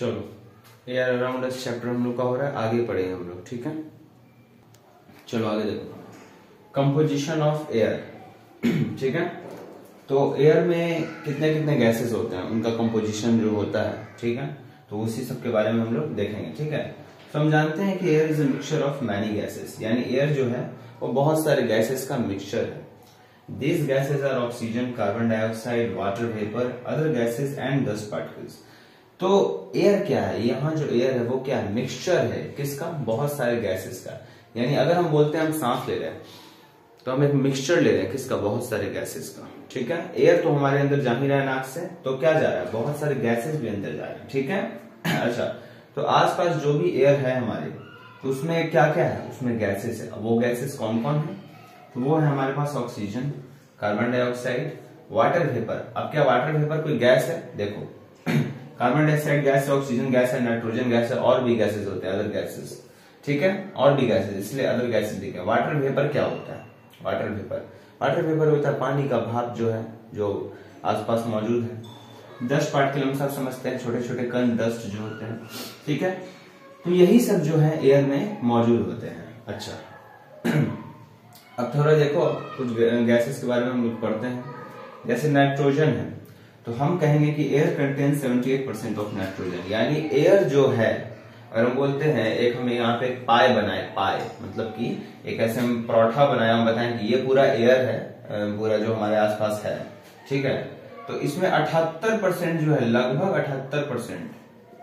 चलो air around अस chapter हम लोग का हो रहा है, आगे पढ़ेंगे हम लोग, ठीक है। चलो आगे देखो, कंपोजिशन ऑफ एयर, ठीक है। तो एयर में कितने कितने गैसेस होते हैं, उनका कंपोजिशन जो होता है, ठीक है। तो उसी सब के बारे में हम लोग देखेंगे, ठीक है। तो हम जानते हैं कि air is a mixture of many gases, यानी एयर जो है वो बहुत सारे गैसेस का मिक्सचर है। These gases are oxygen, carbon dioxide, water vapor, other gases and dust particles. तो एयर क्या है, यहाँ जो एयर है वो क्या है, मिक्सचर है किसका, बहुत सारे गैसेस का। यानी अगर हम बोलते हैं हम सांस ले रहे हैं तो हम एक मिक्सचर ले रहे हैं किसका, बहुत सारे गैसेस का, ठीक है। एयर तो हमारे अंदर जा ही रहा है नाक से, तो क्या जा रहा है, बहुत सारे गैसेस भी अंदर जा रहे हैं, ठीक है। अच्छा, तो आसपास जो भी एयर है हमारे, तो उसमें क्या क्या है, उसमें गैसेस है। वो गैसेस कौन कौन है, तो वो है हमारे पास oxygen, carbon dioxide, water vapour. अब क्या वाटर वेपर कोई गैस है, देखो कार्बन डाइऑक्साइड गैस है, ऑक्सीजन गैस है, नाइट्रोजन गैस है, और भी गैसेस होते हैं, अदर गैसेस, ठीक है, और भी गैसेस, इसलिए अदर गैसेस दिखे। वाटर वेपर क्या होता है, वाटर वेपर होता है पानी का भाप जो है, जो आसपास मौजूद है। डस्ट पार्टिकल हम सब समझते हैं, छोटे छोटे कण डस्ट जो होते हैं, ठीक है। तो यही सब जो है एयर में मौजूद होते हैं। अच्छा, अब थोड़ा देखो कुछ गैसेस के बारे में हम लोग पढ़ते हैं। जैसे नाइट्रोजन है, तो हम कहेंगे कि एयर कंटेन्स 78% ऑफ नाइट्रोजन, यानी एयर जो है, अगर हम बोलते हैं एक हमें यहाँ पे एक पाए बनाए, पाए मतलब कि एक ऐसे हम परोठा बनाया, हम बताएं कि ये पूरा एयर है, पूरा जो हमारे आसपास है, ठीक है। तो इसमें 78% जो है, लगभग 78%,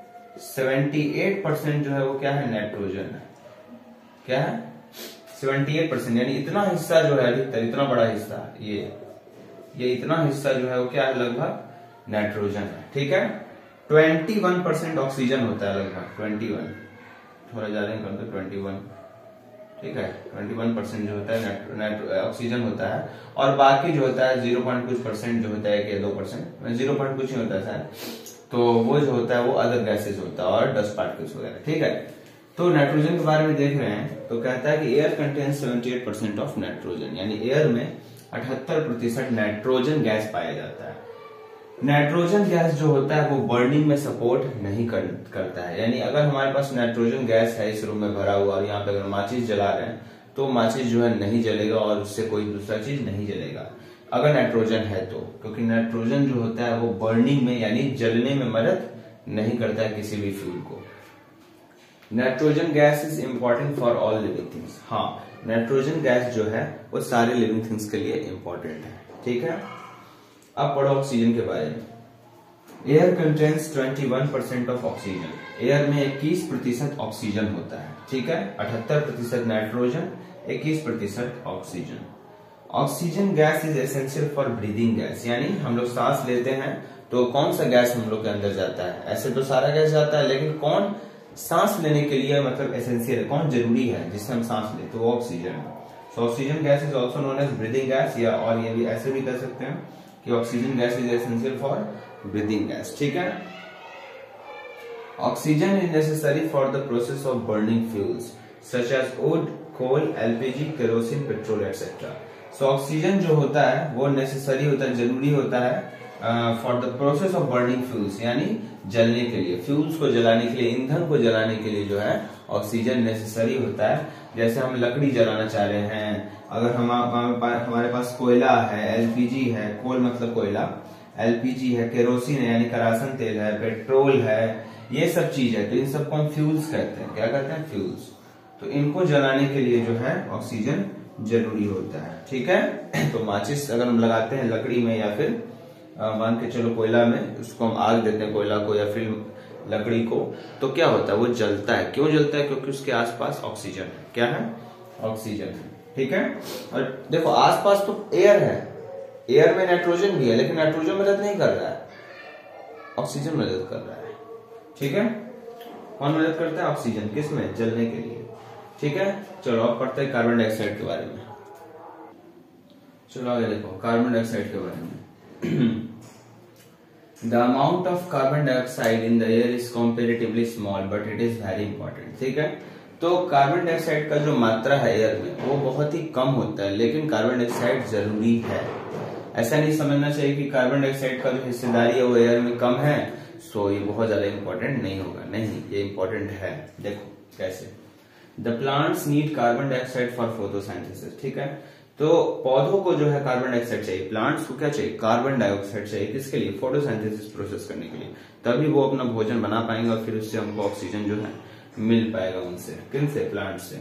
78% जो है वो क्या है, नाइट्रोजन है। क्या है, 78%, यानी इतना हिस्सा जो है, अधिकतर इतना बड़ा हिस्सा, ये इतना हिस्सा जो है वो क्या है, लगभग नाइट्रोजन है, ठीक है। 21% ऑक्सीजन होता है, लगभग 21, थोड़ा ज्यादा कर दो 21, ठीक है। 21% जो होता है ऑक्सीजन होता है, और बाकी जो होता है 0 कुछ परसेंट जो होता है, कि 2%, 0 कुछ ही होता है, तो वो जो होता है वो अदर गैसेस होता है और डस्ट पार्टिकल्स वगैरह, ठीक है। तो नाइट्रोजन के बारे में देख रहे हैं, तो कहता है कि एयर कंटेन्स 78% ऑफ नाइट्रोजन, यानी एयर में 78% नाइट्रोजन गैस पाया जाता है। नाइट्रोजन गैस जो होता है वो बर्निंग में सपोर्ट नहीं करता है, यानी अगर हमारे पास नाइट्रोजन गैस है इस रूम में भरा हुआ, और यहाँ पे अगर माचिस जला रहे हैं तो माचिस जो है नहीं जलेगा, और उससे कोई दूसरा चीज नहीं जलेगा अगर नाइट्रोजन है तो, क्योंकि नाइट्रोजन जो होता है वो बर्निंग में यानी जलने में मदद नहीं करता है किसी भी फ्यूल को। Nitrogen gas is important for all living things. हाँ, नाइट्रोजन गैस जो है वो सारे लिविंग थिंग्स के लिए इंपॉर्टेंट है, ठीक है। अब पढ़ो ऑक्सीजन के बारे में। Air contains 21% of oxygen, air में 21% ऑक्सीजन होता है, ठीक है। 78% nitrogen, 21% oxygen. Oxygen gas is essential for breathing gas, यानी हम लोग सांस लेते हैं तो कौन सा गैस हम लोग के अंदर जाता है, ऐसे तो सारा गैस जाता है, लेकिन कौन सांस लेने के लिए मतलब एसेंशियल है, कौन जरूरी है जिससे हम सांस ले, तो वो ऑक्सीजन है। So oxygen gas is also known as breathing gas, या और ये भी ऐसे भी कर सकते हैं कि oxygen gas is essential for breathing gas, ठीक है। Oxygen is necessary for the process of burning fuels such as wood, coal, LPG, kerosene, petrol etcetera. So oxygen जो होता है वो नेसेसरी होता है, जरूरी होता है for the process of burning fuels, यानी जलने के लिए, फ्यूल्स को जलाने के लिए, ईंधन को जलाने के लिए जो है ऑक्सीजन नेसेसरी होता है। जैसे हम लकड़ी जलाना चाह रहे हैं, अगर हमारे पास कोयला है, एलपीजी है, कोल मतलब कोयला, एलपीजी है, केरोसिन है यानी करासन तेल है, पेट्रोल है, ये सब चीज है, तो इन सबको हम फ्यूल्स कहते हैं। क्या कहते हैं, फ्यूल्स। तो इनको जलाने के लिए जो है ऑक्सीजन जरूरी होता है, ठीक है। तो माचिस अगर हम लगाते हैं लकड़ी में, या फिर मान के चलो कोयला में, उसको हम आग देते हैं कोयला को या फिर लकड़ी को, तो क्या होता है, वो जलता है। क्यों जलता है, क्योंकि उसके आसपास ऑक्सीजन है। क्या है, ऑक्सीजन है, ठीक है। और देखो आसपास तो एयर है, एयर में नाइट्रोजन भी है, लेकिन नाइट्रोजन मदद नहीं कर रहा है, ऑक्सीजन मदद कर रहा है, ठीक है। कौन मदद करता है, ऑक्सीजन, किसमें, जलने के लिए, ठीक है। चलो अब पढ़ते हैं कार्बन डाइऑक्साइड के बारे में। चलो आगे देखो कार्बन डाइऑक्साइड के बारे में। The amount of carbon dioxide in the air is comparatively small, but it is very important, ठीक है। तो कार्बन डाइऑक्साइड का जो मात्रा है एयर में वो बहुत ही कम होता है, लेकिन कार्बन डाइऑक्साइड जरूरी है। ऐसा नहीं समझना चाहिए कि कार्बन डाइऑक्साइड का जो हिस्सेदारी है वो एयर में कम है, सो ये बहुत ज्यादा इंपॉर्टेंट नहीं होगा, नहीं ये इंपॉर्टेंट है। देखो कैसे, the plants need carbon dioxide for photosynthesis, ठीक है। तो पौधों को जो है कार्बन डाइऑक्साइड चाहिए, प्लांट्स को क्या चाहिए, कार्बन डाइऑक्साइड चाहिए, किसके लिए, फोटोसिंथेसिस प्रोसेस करने के लिए, तभी वो अपना भोजन बना पाएंगे और फिर उससे हमको ऑक्सीजन जो है मिल पाएगा उनसे, किनसे, प्लांट से।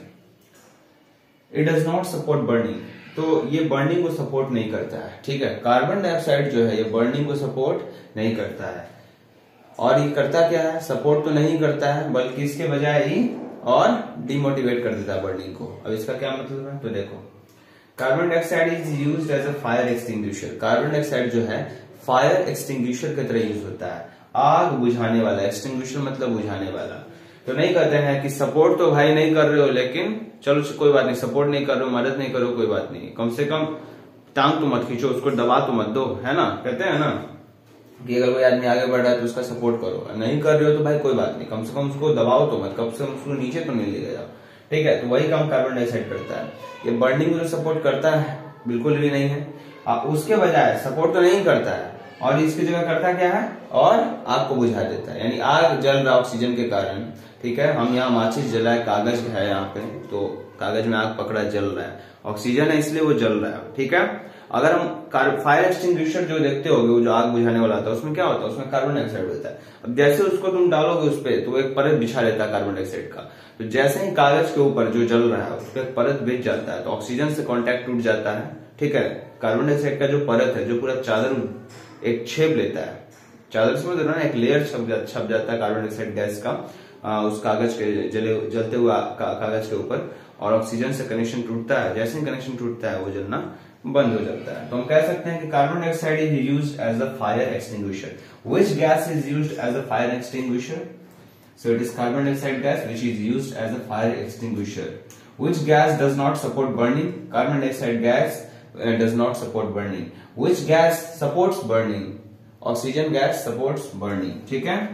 It does not support burning, तो ये बर्निंग को सपोर्ट नहीं करता है, ठीक है। कार्बन डाइऑक्साइड जो है ये बर्निंग को सपोर्ट नहीं करता है, और ये करता क्या है, सपोर्ट तो नहीं करता है बल्कि इसके बजाय ही और डिमोटिवेट कर देता है बर्निंग को। अब इसका क्या मतलब है, तो देखो, carbon dioxide is used as a fire extinguisher. Carbon dioxide जो है फायर एक्सटिंग्विशर की तरह यूज होता है, आग बुझाने वाला, एक्सटिंग्विशर मतलब बुझाने वाला। तो नहीं कहते हैं कि सपोर्ट तो भाई नहीं कर रहे हो, लेकिन चलो कोई बात नहीं, सपोर्ट नहीं कर रहे हो, मदद नहीं करो, कोई बात नहीं, कम से कम टांग तो मत खींचो, उसको दबा तो मत दो, है ना। कहते हैं ना कि अगर कोई आदमी आगे बढ़ रहा है तो उसका सपोर्ट करो, नहीं कर रहे हो तो भाई कोई बात नहीं, कम से कम उसको दबाओ तो मत, कम से कम उसको नीचे तो नहीं ले जाओ, ठीक है। तो वही काम कार्बन डाइऑक्साइड करता है, ये बर्निंग को जो सपोर्ट करता है बिल्कुल भी नहीं है, उसके बजाय सपोर्ट तो नहीं करता है और इसकी जगह करता क्या है, और आग को बुझा देता है। यानी आग जल रहा ऑक्सीजन के कारण, ठीक है। हम यहाँ माचिस जलाए, कागज है यहाँ पे, तो कागज में आग पकड़ा जल रहा है, ऑक्सीजन है इसलिए वो जल रहा है, ठीक है। अगर हम फायर एक्सटिंग्विशर जो देखते होगे, वो जो आग बुझाने वाला था, उसमें क्या होता है, उसमें कार्बन डाइऑक्साइड होता है। अब जैसे उसको तुम डालोगे उस पर, तो एक परत बिछा लेता है कार्बन डाइऑक्साइड का, तो जैसे ही कागज के ऊपर जो जल रहा है उस पर परत बिछ जाता है, तो ऑक्सीजन से कॉन्टैक्ट टूट जाता है, ठीक है। कार्बन डाइऑक्साइड का जो परत है, जो पूरा चादर एक छेप लेता है, चादर समझ रहे हो ना, एक लेयर छप जाता है कार्बन डाइऑक्साइड गैस का उस कागज के जलते हुए कागज के ऊपर, और ऑक्सीजन से कनेक्शन टूटता है। जैसे ही कनेक्शन टूटता है वो जलना बंद हो जाता है। तो हम कह सकते हैं कि carbon dioxide is used as a fire extinguisher. Which gas is used as a fire extinguisher? So it is carbon dioxide gas which is used as a fire extinguisher. Which gas does not support burning? Carbon dioxide gas does not support burning. Which gas supports burning? Oxygen gas supports burning. ठीक है।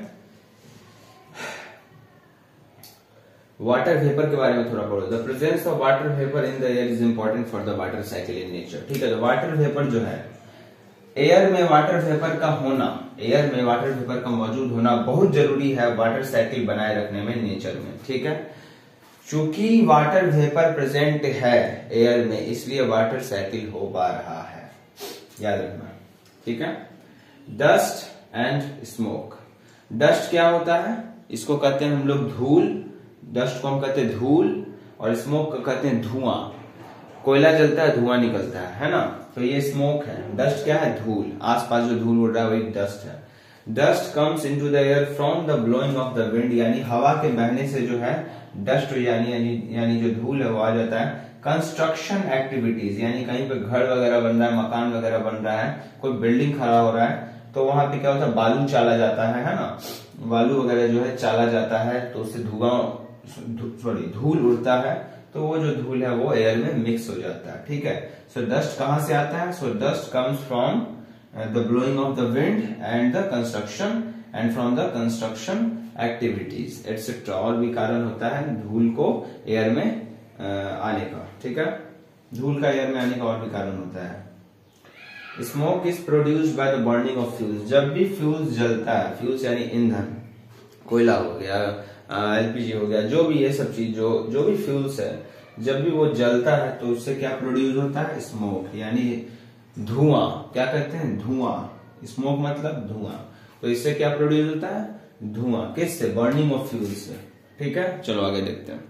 Water vapour के बारे में थोड़ा पढ़ो। The presence of water vapour in the air is important for the water cycle in nature. ठीक है, तो वाटर वेपर जो है, एयर में वाटर वेपर का होना, एयर में वाटर वेपर का मौजूद होना बहुत जरूरी है वाटर साइकिल बनाए रखने में नेचर में। ठीक है, चूंकि वाटर वेपर प्रेजेंट है एयर में, इसलिए वाटर साइकिल हो पा रहा है, याद रखना। ठीक है। Dust and smoke. डस्ट क्या होता है? इसको कहते हैं हम लोग धूल, डस्ट को हम कहते हैं धूल, और स्मोक को कहते हैं धुआं। कोयला जलता है, धुआं निकलता है ना, तो ये स्मोक है। डस्ट क्या है? धूल, आसपास जो धूल उड़ रहा है वही डस्ट है। Dust comes into the air from the blowing of the wind, यानी हवा के बहने से जो है डस्ट यानी जो धूल है वो आ जाता है। कंस्ट्रक्शन एक्टिविटीज, यानी कहीं पे घर वगैरह बन रहा है, मकान वगैरह बन रहा है, कोई बिल्डिंग खड़ा हो रहा है, तो वहां पे क्या होता है, बालू चाला जाता है ना, बालू वगैरह जो है चाला जाता है, तो उससे धूल उड़ता है, तो वो जो धूल है वो एयर में मिक्स हो जाता है। ठीक है, सो डस्ट कहां से आता है? So dust comes from the blowing of the wind and the construction and from the construction activities etcetera. और भी कारण होता है धूल को एयर में आने का। ठीक है, धूल का एयर में आने का और भी कारण होता है। Smoke is produced by the burning of fuels. जब भी फ्यूल्स जलता है, फ्यूल्स यानी ईंधन, कोयला हो गया, एलपीजी हो गया, जो भी ये सब चीज जो भी फ्यूल्स है, जब भी वो जलता है तो उससे क्या प्रोड्यूस होता है? स्मोक, यानी धुआं। क्या कहते हैं? धुआं। स्मोक मतलब धुआं। तो इससे क्या प्रोड्यूस होता है? धुआं। किससे? बर्निंग ऑफ फ्यूल से। ठीक है, चलो आगे देखते हैं।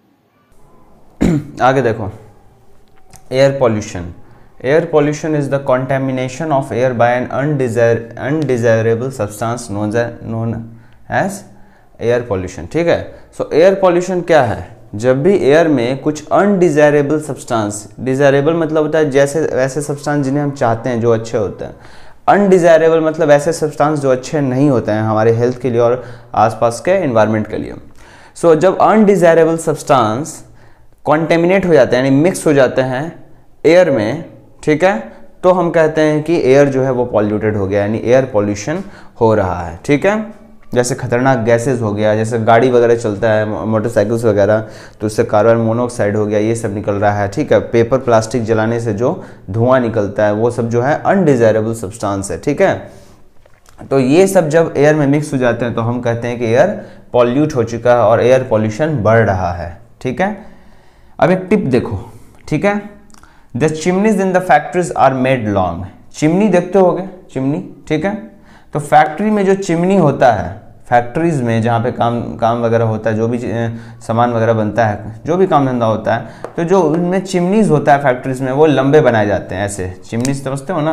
आगे देखो, air pollution. Air pollution is the contamination of air by an undesirable substance known as air pollution. ठीक है, सो एयर पॉल्यूशन क्या है? जब भी एयर में कुछ अनडिजायरेबल सब्सटेंस, डिजायरेबल मतलब होता है जैसे वैसे सब्सटेंस जिन्हें हम चाहते हैं, जो अच्छे होते हैं। अनडिजायरेबल मतलब ऐसे सब्सटेंस जो अच्छे नहीं होते हैं हमारे हेल्थ के लिए और आसपास के एनवायरनमेंट के लिए। सो जब अनडिजायरेबल सब्सटेंस कॉन्टेमिनेट हो जाते हैं, यानी मिक्स हो जाते हैं एयर में, ठीक है, तो हम कहते हैं कि एयर जो है वो पॉल्यूटेड हो गया, यानी एयर पॉल्यूशन हो रहा है। ठीक है, जैसे खतरनाक गैसेस हो गया, जैसे गाड़ी वगैरह चलता है, मोटरसाइकिल्स वगैरह, तो उससे कार्बन मोनोऑक्साइड हो गया, ये सब निकल रहा है। ठीक है, पेपर प्लास्टिक जलाने से जो धुआं निकलता है वो सब जो है अनडिजायरेबल सब्सटेंस है। ठीक है, तो ये सब जब एयर में मिक्स हो जाते हैं तो हम कहते हैं कि एयर पॉल्यूट हो चुका है और एयर पॉल्यूशन बढ़ रहा है, ठीक है। अब एक टिप देखो, ठीक है, the chimneys in the factories are made long. Chimney देखते होगे, चिमनी, ठीक है। तो फैक्ट्री में जो चिमनी होता है, फैक्ट्रीज में जहाँ पे काम वगैरह होता है, जो भी सामान वगैरह बनता है, जो भी काम धंधा होता है, तो जो उनमें चिमनीज होता है फैक्ट्रीज में, वो लंबे बनाए जाते हैं। ऐसे चिमनी समझते हो ना,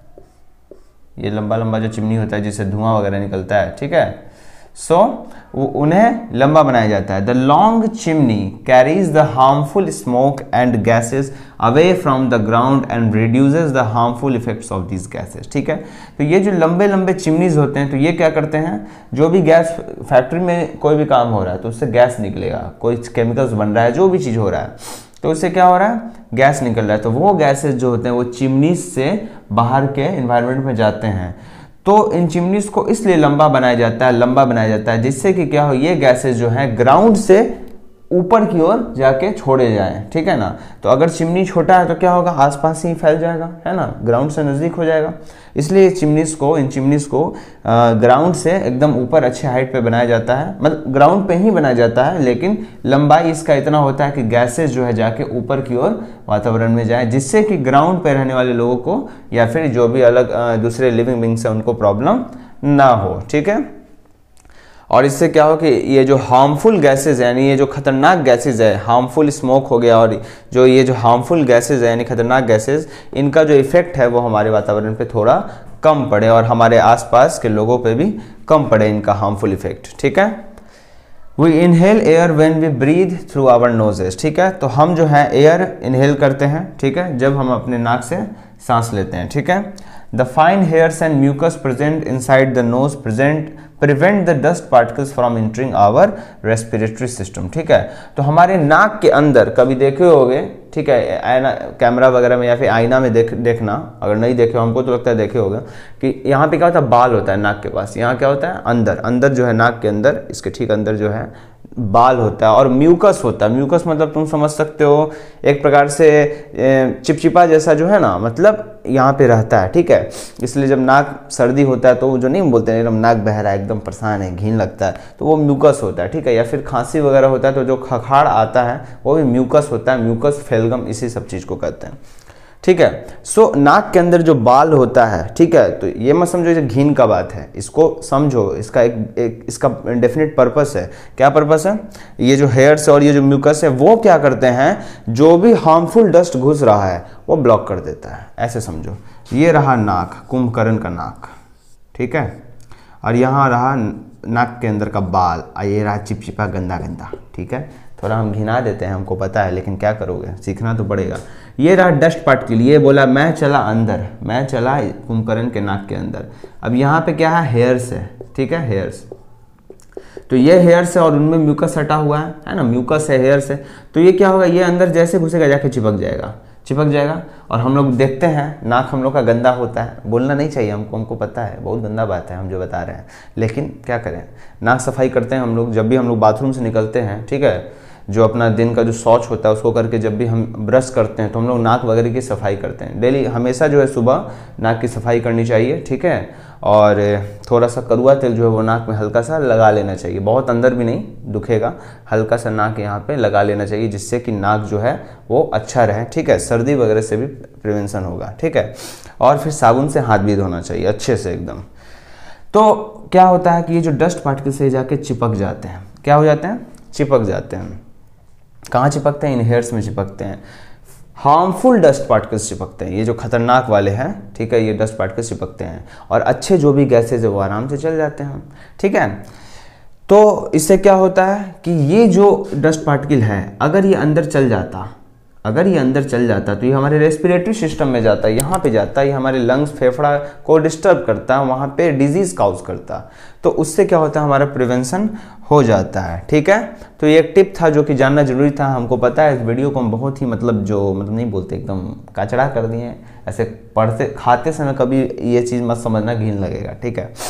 ये लंबा लंबा जो चिमनी होता है जिससे धुआं वगैरह निकलता है, ठीक है। सो उन्हें लंबा बनाया जाता है। The long chimney carries the harmful smoke and gases away from the ground and reduces the harmful effects of these gases, ठीक है। तो ये जो लंबे लंबे चिमनीज होते हैं, तो ये क्या करते हैं, जो भी गैस फैक्ट्री में कोई भी काम हो रहा है तो उससे गैस निकलेगा, कोई केमिकल्स बन रहा है, जो भी चीज़ हो रहा है, तो उससे क्या हो रहा है, गैस निकल रहा है। तो वो गैसेज जो होते हैं वो चिमनीज से बाहर के एनवायरनमेंट में जाते हैं। तो इन चिमनीज को इसलिए लंबा बनाया जाता है, जिससे कि क्या हो, ये गैसेज जो हैं ग्राउंड से ऊपर की ओर जाके छोड़े जाएं, ठीक है ना। तो अगर चिमनी छोटा है तो क्या होगा, आसपास ही फैल जाएगा, है ना, ग्राउंड से नज़दीक हो जाएगा। इसलिए इन चिमनीज को ग्राउंड से एकदम ऊपर अच्छे हाइट पे बनाया जाता है, मतलब ग्राउंड पे ही बनाया जाता है, लेकिन लंबाई इसका इतना होता है कि गैसेज जो है जाके ऊपर की ओर वातावरण में जाए, जिससे कि ग्राउंड पे रहने वाले लोगों को या फिर जो भी अलग दूसरे लिविंग बींग्स हैं उनको प्रॉब्लम ना हो, ठीक है। और इससे क्या हो कि ये जो हार्मफुल गैसेज है, यानी ये जो खतरनाक गैसेज है, हार्मफुल स्मोक हो गया, और जो ये जो हार्मफुल गैसेज है यानी खतरनाक गैसेज, इनका जो इफेक्ट है वो हमारे वातावरण पे थोड़ा कम पड़े और हमारे आसपास के लोगों पे भी कम पड़े इनका हार्मफुल इफेक्ट, ठीक है। We inhale air when we breathe through our noses, ठीक है। तो हम जो है एयर इनहेल करते हैं, ठीक है, जब हम अपने नाक से सांस लेते हैं, ठीक है। The fine hairs and mucus present inside the nose prevent the dust particles from entering our respiratory system, ठीक है। तो हमारे नाक के अंदर कभी देखे होगे, ठीक है, आईना कैमरा वगैरह में या फिर आईना में देखना, अगर नहीं देखे हो, हमको तो लगता है देखे होगा, कि यहाँ पे क्या होता है, बाल होता है नाक के पास, यहाँ क्या होता है, अंदर जो है नाक के अंदर, इसके ठीक अंदर जो है बाल होता है और म्यूकस होता है। म्यूकस मतलब तुम समझ सकते हो एक प्रकार से चिपचिपा जैसा जो है ना, मतलब यहाँ पे रहता है, ठीक है। इसलिए जब नाक सर्दी होता है तो जो नहीं बोलते हैं एकदम नाक बह रहा है, एकदम परेशान है, घिन लगता है, तो वो म्यूकस होता है, ठीक है। या फिर खांसी वगैरह होता है तो जो खखाड़ आता है वो भी म्यूकस होता है, म्यूकस फेलगम, इसी सब चीज़ को कहते हैं, ठीक है। सो नाक के अंदर जो बाल होता है, ठीक है, तो ये मत समझो ये घिन का बात है, इसको समझो, इसका एक इसका डेफिनेट पर्पस है। क्या पर्पस है, ये जो हेयर्स और ये जो म्यूकस है वो क्या करते हैं, जो भी हार्मफुल डस्ट घुस रहा है वो ब्लॉक कर देता है, ऐसे समझो। ये रहा नाक, कुंभकर्ण का नाक, ठीक है, और यहाँ रहा नाक के अंदर का बाल, ये रहा चिपचिपा गंदा गंदा, ठीक है। थोड़ा हम घिना देते हैं, हमको पता है, लेकिन क्या करोगे, सीखना तो पड़ेगा। ये रहा डस्ट पार्टिकल, ये बोला मैं चला अंदर, मैं चला कुंभकर्ण के नाक के अंदर। अब यहाँ पे क्या है, हेयर्स है, ठीक है, हेयर्स, तो ये हेयर्स है और उनमें म्यूकस हटा हुआ है ना, म्यूकस है, हेयर्स है, तो ये क्या होगा, ये अंदर जैसे घुसेगा जाके चिपक जाएगा। और हम लोग देखते हैं नाक हम लोग का गंदा होता है, बोलना नहीं चाहिए हमको पता है, बहुत गंदा बात है हम जो बता रहे हैं, लेकिन क्या करें, नाक सफाई करते हैं हम लोग, जब भी हम लोग बाथरूम से निकलते हैं, ठीक है, जो अपना दिन का जो शौच होता है उसको करके जब भी हम ब्रश करते हैं तो हम लोग नाक वगैरह की सफाई करते हैं डेली, हमेशा जो है सुबह नाक की सफाई करनी चाहिए, ठीक है। और थोड़ा सा कड़वा तेल जो है वो नाक में हल्का सा लगा लेना चाहिए, बहुत अंदर भी नहीं दुखेगा, हल्का सा नाक यहाँ पे लगा लेना चाहिए, जिससे कि नाक जो है वो अच्छा रहे, ठीक है, सर्दी वगैरह से भी प्रिवेंशन होगा, ठीक है। और फिर साबुन से हाथ भी धोना चाहिए अच्छे से एकदम। तो क्या होता है कि ये जो डस्ट पार्टिकल से जाके चिपक जाते हैं, क्या हो जाते हैं, चिपक जाते हैं। कहाँ चिपकते हैं, इन हेयर्स में चिपकते हैं, हार्मफुल डस्ट पार्टिकल्स चिपकते हैं, ये जो खतरनाक वाले हैं, ठीक है, ये डस्ट पार्टिकल्स चिपकते हैं, और अच्छे जो भी गैसेज है वो आराम से चल जाते हैं, ठीक है। तो इससे क्या होता है कि ये जो डस्ट पार्टिकल है अगर ये अंदर चल जाता तो ये हमारे रेस्पिरेटरी सिस्टम में जाता है, यहाँ पे जाता है, ये हमारे लंग्स फेफड़ा को डिस्टर्ब करता है, वहाँ पे डिजीज काउज करता है, तो उससे क्या होता है, हमारा प्रिवेंशन हो जाता है, ठीक है। तो ये एक टिप था जो कि जानना जरूरी था, हमको पता है इस वीडियो को हम बहुत ही मतलब नहीं बोलते, एकदम कचड़ा कर दिए, ऐसे पढ़ते खाते समय कभी ये चीज़ मत समझना, घिन लगेगा, ठीक है।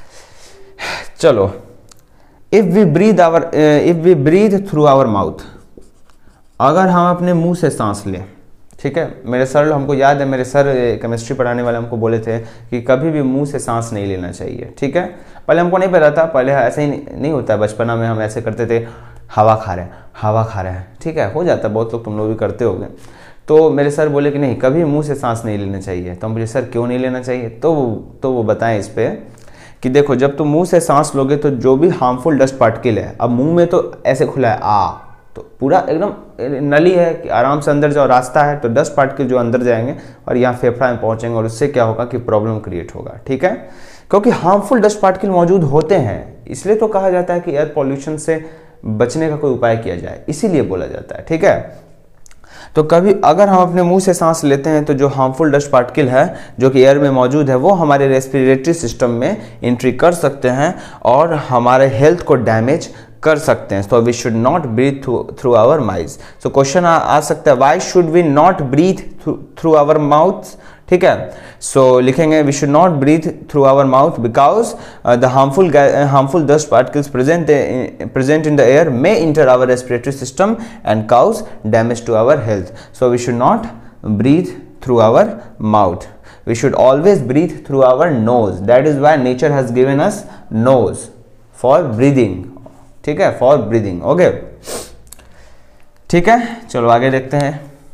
चलो, if we breathe through our mouth, अगर हम अपने मुंह से सांस लें, ठीक है। मेरे सर, हमको याद है मेरे सर केमिस्ट्री पढ़ाने वाले हमको बोले थे कि कभी भी मुंह से सांस नहीं लेना चाहिए, ठीक है। पहले हमको नहीं पता था, पहले ऐसे ही नहीं होता है, बचपना में हम ऐसे करते थे, हवा खा रहे हैं, हवा खा रहे हैं, ठीक है, हो जाता है, बहुत लोग, तुम लोग भी करते होगे। तो मेरे सर बोले कि नहीं, कभी मुंह से सांस नहीं लेना चाहिए। तो हम बोले सर क्यों नहीं लेना चाहिए? तो वो बताएं इस पे कि देखो, जब तुम मुंह से सांस लोगे तो जो भी हार्मफुल डस्ट पार्टिकल है, अब मुंह में तो ऐसे खुला है तो पूरा एकदम नली है कि आराम से अंदर जाओ, रास्ता है, तो डस्ट पार्टिकल जो अंदर जाएंगे और यहाँ फेफड़ा में पहुंचेंगे और उससे क्या होगा कि प्रॉब्लम क्रिएट होगा, ठीक है। क्योंकि हार्मफुल डस्ट पार्टिकल मौजूद होते हैं, इसलिए तो कहा जाता है कि एयर पॉल्यूशन से बचने का कोई उपाय किया जाए, इसीलिए बोला जाता है, ठीक है। तो कभी अगर हम अपने मुंह से सांस लेते हैं तो जो हार्मफुल डस्ट पार्टिकल है जो कि एयर में मौजूद है वो हमारे रेस्पिरेटरी सिस्टम में एंट्री कर सकते हैं और हमारे हेल्थ को डैमेज कर सकते हैं। So we should not breathe through our mouth. So question आ सकता है, why should we not breathe through our mouth, ठीक है। सो लिखेंगे we should not breathe through our mouth because the harmful dust particles present in the air may enter our respiratory system and cause damage to our health. So we should not breathe through our mouth, we should always breathe through our nose. That is why nature has given us nose for breathing, ठीक है, for breathing, okay, ठीक है। चलो आगे देखते हैं।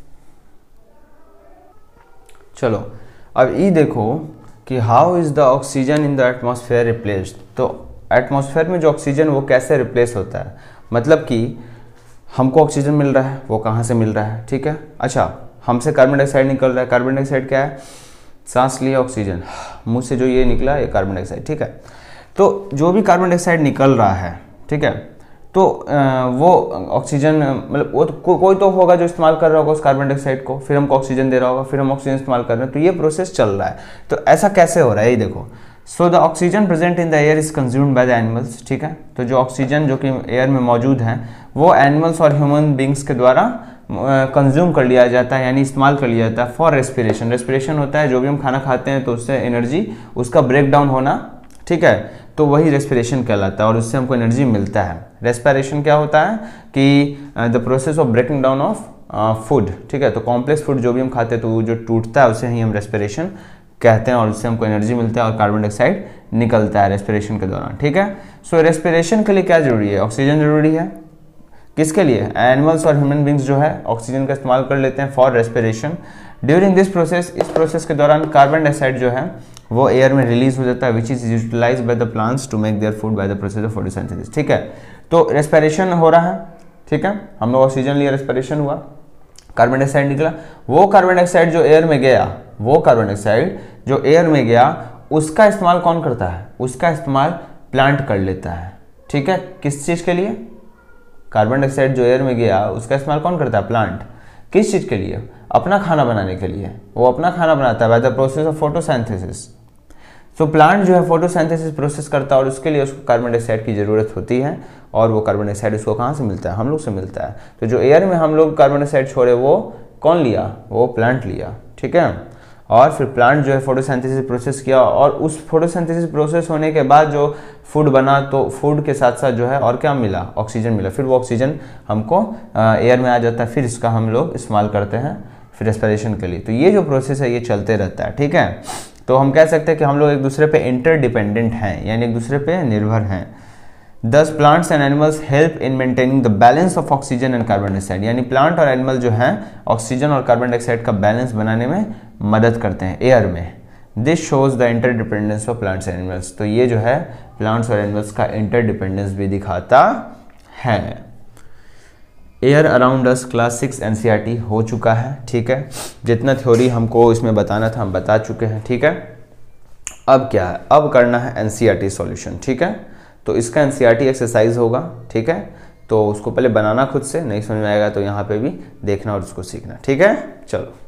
चलो अब ये देखो कि how is the oxygen in the atmosphere replaced. तो एटमॉस्फेयर में जो ऑक्सीजन वो कैसे रिप्लेस होता है, मतलब कि हमको ऑक्सीजन मिल रहा है, वो कहाँ से मिल रहा है, ठीक है। अच्छा, हमसे कार्बन डाइऑक्साइड निकल रहा है, कार्बन डाइऑक्साइड क्या है, सांस लिया ऑक्सीजन, मुंह से जो ये निकला ये कार्बन डाइऑक्साइड, ठीक है। तो जो भी कार्बन डाइऑक्साइड निकल रहा है, ठीक है, तो वो ऑक्सीजन, मतलब वो तो कोई तो होगा जो इस्तेमाल कर रहा होगा उस कार्बन डाइऑक्साइड को, फिर हमको ऑक्सीजन दे रहा होगा, फिर हम ऑक्सीजन इस्तेमाल कर रहे हैं, तो ये प्रोसेस चल रहा है। तो ऐसा कैसे हो रहा है, ये देखो। So the oxygen present in the air is consumed by the animals, ठीक है। तो जो ऑक्सीजन जो कि एयर में मौजूद है वो एनिमल्स और ह्यूमन बींग्स के द्वारा कंज्यूम कर लिया जाता है, यानी इस्तेमाल कर लिया जाता है फॉर रेस्पिरेशन। रेस्पिरेशन होता है जो भी हम खाना खाते हैं तो उससे एनर्जी, उसका ब्रेक डाउन होना, ठीक है, तो वही रेस्पिरेशन कहलाता है और उससे हमको एनर्जी मिलता है। रेस्पिरेशन क्या होता है कि the process of breaking down of food, ठीक है। तो कॉम्प्लेक्स फूड जो भी हम खाते हैं तो जो टूटता है उसे ही हम रेस्पिरेशन कहते हैं और उससे हमको एनर्जी मिलता है और कार्बन डाइऑक्साइड निकलता है रेस्पिरेशन के दौरान, ठीक है। सो रेस्पिरेशन के लिए क्या जरूरी है, ऑक्सीजन जरूरी है। किसके लिए, एनिमल्स और ह्यूमन बींग्स जो है ऑक्सीजन का इस्तेमाल कर लेते हैं for respiration. During this process, इस प्रोसेस के दौरान कार्बन डाइऑक्साइड जो है वो एयर में रिलीज हो जाता है, which is utilise by the plants to make their food by the process of photosynthesis, ठीक है। तो रेस्पिरेशन हो रहा है, ठीक है, हम लोग ऑक्सीजन लिया, रेस्पिरेशन हुआ, कार्बन डाइऑक्साइड निकला, वो कार्बन डाइऑक्साइड जो एयर में गया, वो कार्बन डाइऑक्साइड जो एयर में गया उसका इस्तेमाल कौन करता है, उसका इस्तेमाल प्लांट कर लेता है, ठीक है। किस चीज के लिए, कार्बन डाइऑक्साइड जो एयर में गया उसका इस्तेमाल कौन करता है, प्लांट। किस चीज के लिए, अपना खाना बनाने के लिए, वो अपना खाना बनाता है by the process of photosynthesis. So plant जो है फोटोसिंथेसिस प्रोसेस करता है और उसके लिए उसको कार्बन डाइऑक्साइड की जरूरत होती है और वो कार्बन डाइऑक्साइड उसको कहाँ से मिलता है, हम लोग से मिलता है। तो जो एयर में हम लोग कार्बन डाइऑक्साइड छोड़े वो कौन लिया, वो प्लांट लिया, ठीक है। और फिर प्लांट जो है फोटोसिंथेसिस प्रोसेस किया और उस फोटोसिंथेसिस प्रोसेस होने के बाद जो फूड बना, तो फूड के साथ साथ जो है और क्या मिला, ऑक्सीजन मिला। फिर वो ऑक्सीजन हमको एयर में आ जाता है, फिर इसका हम लोग इस्तेमाल करते हैं फिर रेस्पिरेशन के लिए। तो ये जो प्रोसेस है ये चलते रहता है, ठीक है। तो हम कह सकते हैं कि हम लोग एक दूसरे पे इंटरडिपेंडेंट हैं, यानी एक दूसरे पे निर्भर हैं। Thus plants and animals help in maintaining the balance of oxygen and carbon dioxide, यानी प्लांट और एनिमल जो हैं ऑक्सीजन और कार्बन डाइऑक्साइड का बैलेंस बनाने में मदद करते हैं एयर में। This shows the interdependence of plants and animals. तो ये जो है प्लांट्स और एनिमल्स का इंटरडिपेंडेंस भी दिखाता है। Air around us class 6 NCERT हो चुका है, ठीक है। जितना थ्योरी हमको इसमें बताना था हम बता चुके हैं, ठीक है। अब क्या है, अब करना है एनसीईआरटी सॉल्यूशन, ठीक है। तो इसका एनसीईआरटी एक्सरसाइज होगा, ठीक है। तो उसको पहले बनाना खुद से, नहीं समझ में आएगा तो यहाँ पे भी देखना और उसको सीखना, ठीक है। चलो।